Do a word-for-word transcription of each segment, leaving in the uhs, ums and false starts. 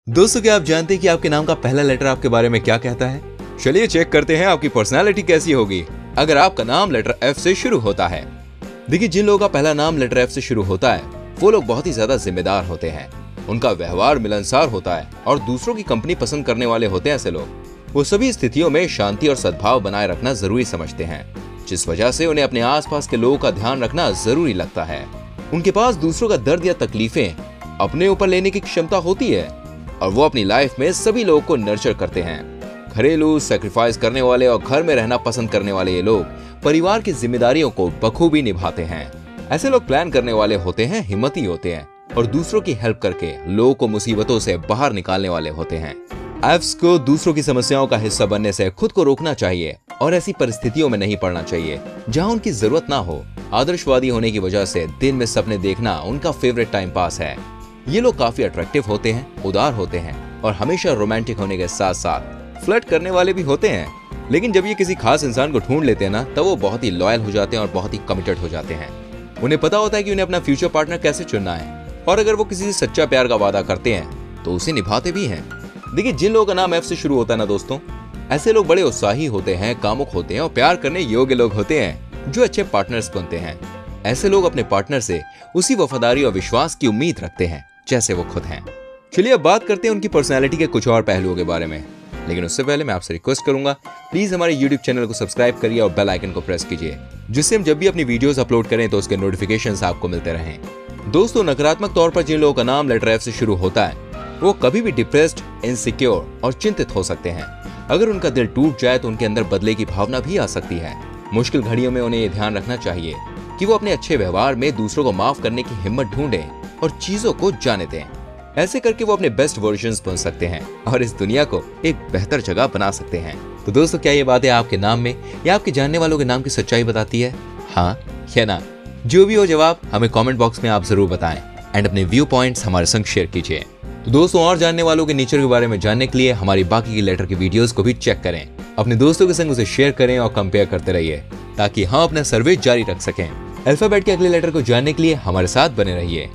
दोस्तों, क्या आप जानते हैं कि आपके नाम का पहला लेटर आपके बारे में क्या कहता है? चलिए चेक करते हैं आपकी पर्सनालिटी कैसी होगी अगर आपका नाम लेटर एफ से शुरू होता है। देखिए, जिन लोगों का पहला नाम लेटर एफ से शुरू होता है वो लोग बहुत ही ज्यादा जिम्मेदार होते हैं। उनका व्यवहार मिलनसार होता है और दूसरों की कंपनी पसंद करने वाले होते हैं। ऐसे लोग वो सभी स्थितियों में शांति और सद्भाव बनाए रखना जरूरी समझते हैं, जिस वजह से उन्हें अपने आसपास के लोगों का ध्यान रखना जरूरी लगता है। उनके पास दूसरों का दर्द या तकलीफें अपने ऊपर लेने की क्षमता होती है और वो अपनी लाइफ में सभी लोगों को नर्चर करते हैं। घरेलू सैक्रिफाइस करने वाले और घर में रहना पसंद करने वाले ये लोग परिवार की जिम्मेदारियों को बखूबी निभाते हैं। ऐसे लोग प्लान करने वाले होते हैं, हिम्मती होते हैं और दूसरों की हेल्प करके लोगों को मुसीबतों से बाहर निकालने वाले होते हैं। एफ्स को दूसरों की समस्याओं का हिस्सा बनने से खुद को रोकना चाहिए और ऐसी परिस्थितियों में नहीं पड़ना चाहिए जहां उनकी जरूरत ना हो। आदर्शवादी होने की वजह से दिन में सपने देखना उनका फेवरेट टाइम पास है। ये लोग काफी अट्रैक्टिव होते हैं, उदार होते हैं और हमेशा रोमांटिक होने के साथ साथ फ्लर्ट करने वाले भी होते हैं। लेकिन जब ये किसी खास इंसान को ढूंढ लेते हैं ना, तब वो बहुत ही लॉयल हो जाते हैं और बहुत ही कमिटेड हो जाते हैं। उन्हें पता होता है कि उन्हें अपना फ्यूचर पार्टनर कैसे चुनना है और अगर वो किसी से सच्चा प्यार का वादा करते हैं तो उसे निभाते भी हैं। देखिए, जिन लोगों का नाम एफ से शुरू होता है ना दोस्तों, ऐसे लोग बड़े उत्साही होते हैं, कामुक होते हैं और प्यार करने योग्य लोग होते हैं जो अच्छे पार्टनर्स बनते हैं। ऐसे लोग अपने पार्टनर से उसी वफादारी और विश्वास की उम्मीद रखते हैं जैसे वो खुद हैं। चलिए अब बात करते हैं उनकी पर्सनैलिटी के कुछ और पहलुओं के बारे में, लेकिन उससे पहले मैं आपसे रिक्वेस्ट करूंगा, प्लीज हमारे यूट्यूब चैनल को सब्सक्राइब करिए और बेल आइकन को प्रेस कीजिए, जिससे हम जब भी अपनी वीडियोस अपलोड करें तो उसके नोटिफिकेशंस आपको मिलते रहें। दोस्तों, नकारात्मक तौर पर जिन लोगों का नाम लेटर एफ से शुरू होता है वो कभी भी डिप्रेस्ड, इनसिक्योर और चिंतित हो सकते हैं। अगर उनका दिल टूट जाए तो उनके अंदर बदले की भावना भी आ सकती है। मुश्किल घड़ियों में उन्हें ये ध्यान रखना चाहिए कि वो अपने अच्छे व्यवहार में दूसरों को माफ करने की हिम्मत ढूंढें और चीजों को जाने दें। ऐसे करके वो अपने बेस्ट वर्जन्स बन सकते हैं और इस दुनिया को एक बेहतर जगह बना सकते हैं। तो दोस्तों, क्या ये बातें आपके नाम में या आपके जानने वालों के नाम की सच्चाई बताती है? हाँ या ना? जो भी हो जवाब हमें कमेंट बॉक्स में आप जरूर बताएं एंड अपने व्यू पॉइंट्स हमारे संग शेयर कीजिए। तो दोस्तों, और जानने वालों के नेचर के बारे में जानने के लिए हमारी बाकी की लेटर की वीडियोस को भी चेक करें। अपने दोस्तों के संग उसे शेयर करें और कंपेयर करते रहिए ताकि हम अपना सर्वे जारी रख सकें। अल्फाबेट के अगले लेटर को जानने के लिए हमारे साथ बने रहिए।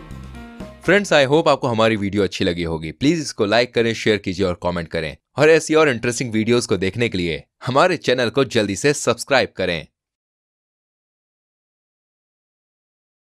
फ्रेंड्स, आई होप आपको हमारी वीडियो अच्छी लगी होगी। प्लीज इसको लाइक करें, शेयर कीजिए और कमेंट करें और ऐसी और इंटरेस्टिंग वीडियोस को देखने के लिए हमारे चैनल को जल्दी से सब्सक्राइब करें।